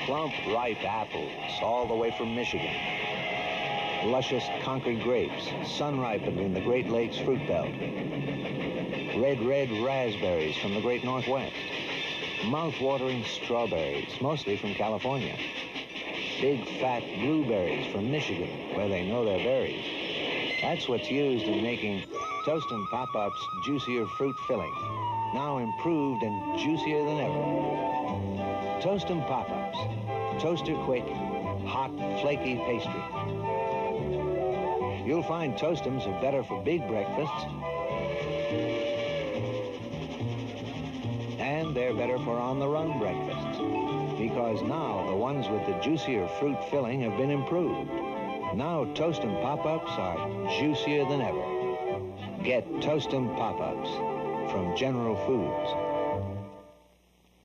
Plump, ripe apples, all the way from Michigan. Luscious Concord grapes, sun-ripened in the Great Lakes fruit belt. Red raspberries from the Great Northwest. Mouth-watering strawberries, mostly from California. Big, fat blueberries from Michigan, where they know their berries. That's what's used in making Toastin' Pop-Up's juicier fruit filling, now improved and juicier than ever. Toastin' Pop-Ups, toaster-quick, hot, flaky pastry. You'll find Toastums are better for big breakfasts, and they're better for on-the-run breakfasts, because now the ones with the juicier fruit filling have been improved. Now Toastin' Pop-Ups are juicier than ever. Get Toastin' Pop-Ups from General Foods.